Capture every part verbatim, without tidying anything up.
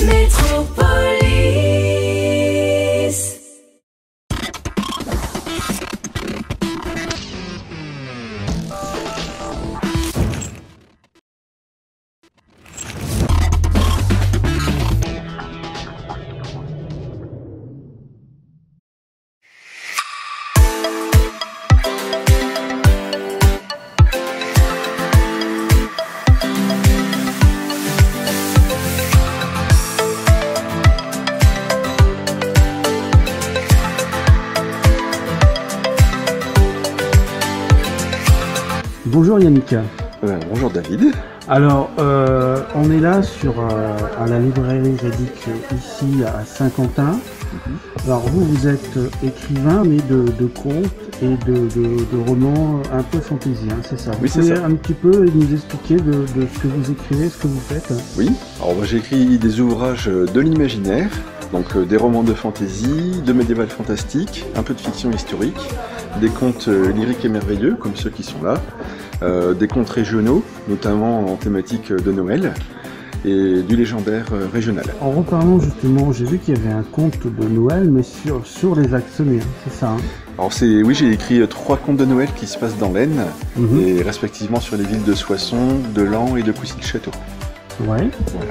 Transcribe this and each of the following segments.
Métropolis. Bonjour Yannick. Euh, bonjour David. Alors, euh, on est là sur euh, à la librairie Rédic ici à Saint-Quentin. Mm-hmm. Alors vous, vous êtes écrivain, mais de, de contes et de, de, de romans un peu fantasy, hein, c'est ça? Oui, c'est ça. Vous pouvez un petit peu nous expliquer de, de ce que vous écrivez, ce que vous faites? Oui, alors moi j'ai écrit des ouvrages de l'imaginaire, donc euh, des romans de fantasy, de médiéval fantastique, un peu de fiction historique, des contes euh, lyriques et merveilleux, comme ceux qui sont là, euh, des contes régionaux, notamment en thématique de Noël, et du légendaire euh, régional. En reparlant justement, j'ai vu qu'il y avait un conte de Noël, mais sur, sur les lacs Semé, c'est ça, hein? Alors c'est, oui, j'ai écrit trois contes de Noël qui se passent dans l'Aisne, mm-hmm. et respectivement sur les villes de Soissons, de Laon et de Coucy-le-Château. Ouais. Voilà.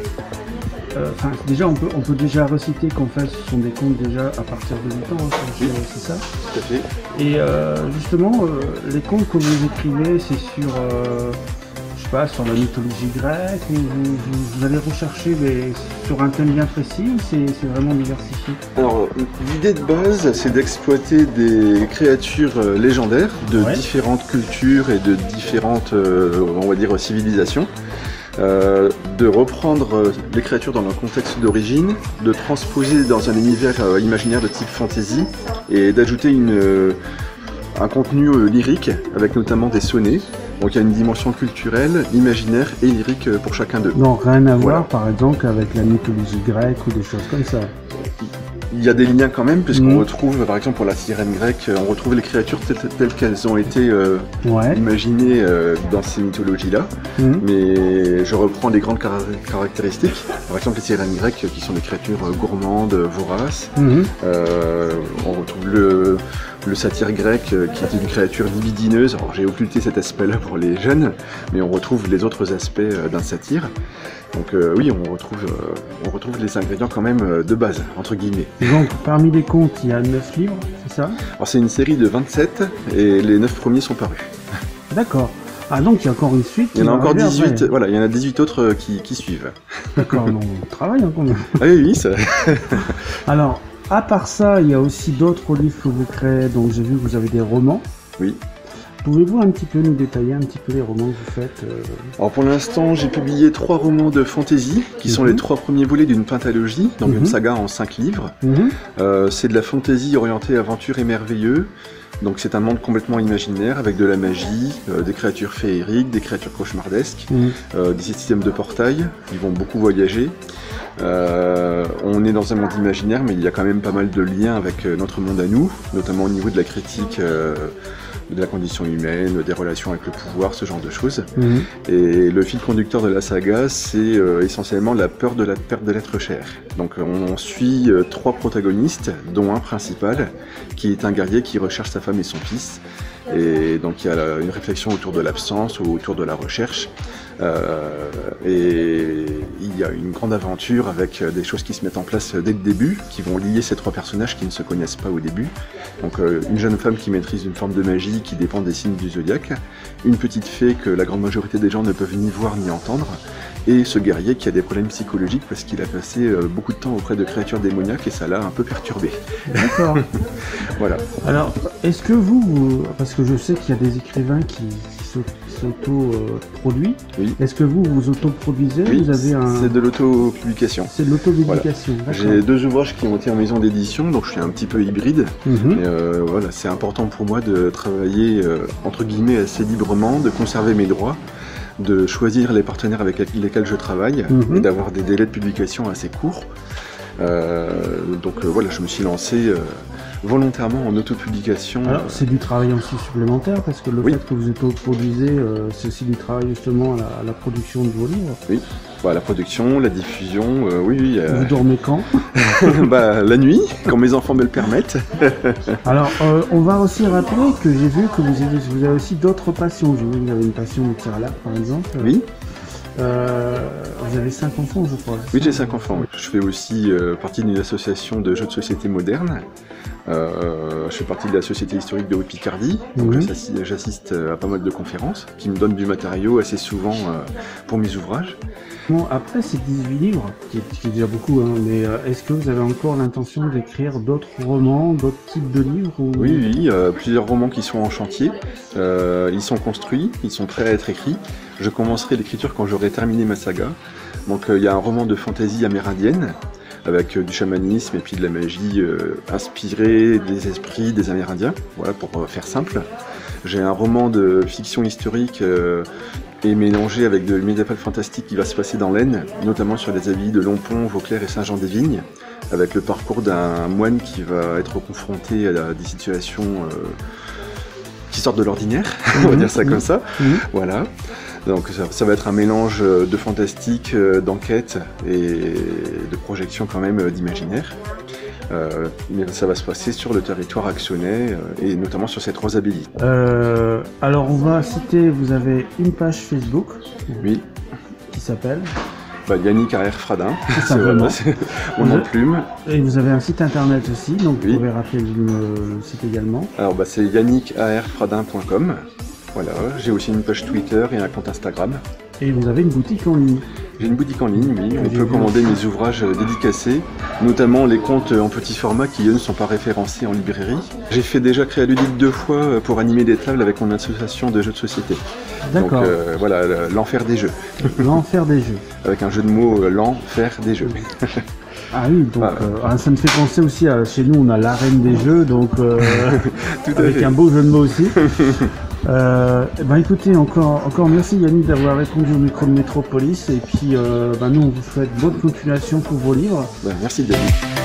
Enfin, euh, déjà, on peut, on peut déjà reciter qu'en fait, ce sont des contes déjà à partir de huit ans, hein, c'est, oui. c'est ça? Tout à fait. Et euh, justement, euh, les contes que vous écrivez, c'est sur, euh, je sais pas, sur la mythologie grecque, ou vous, vous, vous allez rechercher les, sur un thème bien précis, ou c'est, c'est vraiment diversifié? Alors, l'idée de base, c'est d'exploiter des créatures euh, légendaires de ouais. différentes cultures et de différentes, euh, on va dire, civilisations. Euh, de reprendre euh, les créatures dans leur contexte d'origine, de transposer dans un univers euh, imaginaire de type fantasy et d'ajouter une, euh, un contenu euh, lyrique avec notamment des sonnets. Donc il y a une dimension culturelle, imaginaire et lyrique euh, pour chacun d'eux. Non, rien à voilà. voir par exemple avec la mythologie grecque ou des choses comme ça. Il y a des liens quand même, puisqu'on mmh. retrouve, par exemple pour la sirène grecque, on retrouve les créatures telles, telles qu'elles ont été euh, ouais. imaginées euh, dans ces mythologies-là. Mmh. Mais je reprends les grandes car caractéristiques. Par exemple les sirènes grecques qui sont des créatures gourmandes, voraces. Mmh. Euh, on retrouve le, le satyre grec qui est une créature libidineuse. Alors j'ai occulté cet aspect-là pour les jeunes, mais on retrouve les autres aspects d'un satyre. Donc euh, oui, on retrouve, euh, on retrouve les ingrédients quand même euh, de base, entre guillemets. Donc parmi les contes, il y a neuf livres, c'est ça? Alors c'est une série de vingt-sept et les neuf premiers sont parus. D'accord. Ah donc il y a encore une suite? Il y en a encore dix-huit, après. Voilà, il y en a dix-huit autres euh, qui, qui suivent. D'accord, on travaille hein, quand même. Ah oui, oui, ça... Alors, à part ça, il y a aussi d'autres livres que vous créez, donc j'ai vu que vous avez des romans. Oui. Pouvez-vous un petit peu nous détailler un petit peu les romans que vous faites? euh... Alors pour l'instant, j'ai publié trois romans de fantasy, qui mm-hmm. sont les trois premiers volets d'une pentalogie, donc mm-hmm. une saga en cinq livres. Mm-hmm. euh, c'est de la fantasy orientée aventure et merveilleux. Donc c'est un monde complètement imaginaire, avec de la magie, euh, des créatures féeriques, des créatures cauchemardesques, mm-hmm. euh, des systèmes de portail, ils vont beaucoup voyager. Euh, on est dans un monde imaginaire, mais il y a quand même pas mal de liens avec euh, notre monde à nous, notamment au niveau de la critique euh, de la condition humaine, des relations avec le pouvoir, ce genre de choses. Mmh. Et le fil conducteur de la saga, c'est euh, essentiellement la peur de la perte de l'être cher. Donc on suit euh, trois protagonistes, dont un principal, qui est un guerrier qui recherche sa femme et son fils. Et donc il y a la, une réflexion autour de l'absence ou autour de la recherche. Euh, et il y a une grande aventure avec des choses qui se mettent en place dès le début, qui vont lier ces trois personnages qui ne se connaissent pas au début. Donc euh, une jeune femme qui maîtrise une forme de magie qui dépend des signes du zodiaque, une petite fée que la grande majorité des gens ne peuvent ni voir ni entendre, et ce guerrier qui a des problèmes psychologiques parce qu'il a passé euh, beaucoup de temps auprès de créatures démoniaques et ça l'a un peu perturbé. D'accord. Voilà. Alors, est-ce que vous, vous, parce que je sais qu'il y a des écrivains qui, qui s'auto-produisent, oui. Est-ce que vous vous auto-produisez? Oui, vous avez un... c'est de l'auto-publication. C'est de l'auto-publication, voilà. J'ai deux ouvrages qui ont été en maison d'édition, donc je suis un petit peu hybride. Mm-hmm. Mais euh, voilà, c'est important pour moi de travailler, euh, entre guillemets, assez librement, de conserver mes droits, de choisir les partenaires avec lesquels je travaille, mm-hmm. et d'avoir des délais de publication assez courts. Euh, donc euh, voilà, je me suis lancé euh, volontairement en autopublication. Alors c'est du travail aussi supplémentaire parce que le oui. fait que vous autoproduisez, euh, c'est aussi du travail justement à la, à la production de vos livres. Oui, bah, la production, la diffusion, euh, oui. oui euh... Vous dormez quand? bah, la nuit, quand mes enfants me le permettent. Alors euh, on va aussi rappeler que j'ai vu que vous avez, vous avez aussi d'autres passions. J'ai vu que vous avez une passion de tir à l'arc par exemple. Oui. Euh, vous avez cinq enfants, je crois. Oui, j'ai cinq enfants. Oui. Je fais aussi euh, partie d'une association de jeux de société modernes. Euh, je fais partie de la Société historique de Haute-Picardie. Donc mmh. j'assiste à pas mal de conférences qui me donnent du matériau assez souvent euh, pour mes ouvrages. Bon, après ces dix-huit livres, qui est, qui est déjà beaucoup, hein, mais euh, est-ce que vous avez encore l'intention d'écrire d'autres romans, d'autres types de livres ou... Oui, oui, euh, plusieurs romans qui sont en chantier. Euh, ils sont construits, ils sont prêts à être écrits. Je commencerai l'écriture quand j'aurai terminé ma saga. Donc il euh, y a un roman de fantasy amérindienne, avec euh, du chamanisme et puis de la magie euh, inspirée des esprits des Amérindiens, voilà, pour euh, faire simple. J'ai un roman de fiction historique euh, et mélangé avec de médiéval fantastique qui va se passer dans l'Aisne, notamment sur les abbayes de Lompont, Vauclair et Saint-Jean-des-Vignes, avec le parcours d'un moine qui va être confronté à des situations euh, qui sortent de l'ordinaire, on va dire ça comme ça. Mmh. Voilà. Donc ça, ça va être un mélange de fantastique, d'enquête et de projection quand même d'imaginaire. Euh, mais ça va se passer sur le territoire axonnais euh, et notamment sur cette rose abbaye. Euh, alors on va citer, vous avez une page Facebook. Oui. Qui s'appelle bah, Yannick A R Fradin, c'est vraiment mon nom de plume. Et vous avez un site internet aussi, donc oui. vous pouvez rappeler le, le site également. Alors bah, c'est yannick a r fradin point com. Voilà, j'ai aussi une page Twitter et un compte Instagram. Et vous avez une boutique en ligne? J'ai une boutique en ligne, oui. On peut commander mes ouvrages dédicacés, notamment les contes en petit format qui, eux, ne sont pas référencés en librairie. J'ai fait déjà créer Ludique deux fois pour animer des tables avec mon association de jeux de société. D'accord. Donc euh, voilà, l'enfer des jeux. L'enfer des jeux. Avec un jeu de mots, l'enfer des jeux. Ah oui, donc ah, euh, ça me fait penser aussi à chez nous, on a l'arène des jeux, donc euh, Tout à avec fait. un beau jeu de mots aussi. euh, ben écoutez, encore, encore merci Yannick d'avoir répondu au micro de Métropolis, et puis euh, ben nous on vous souhaite bonne continuation pour vos livres. Ben, merci David.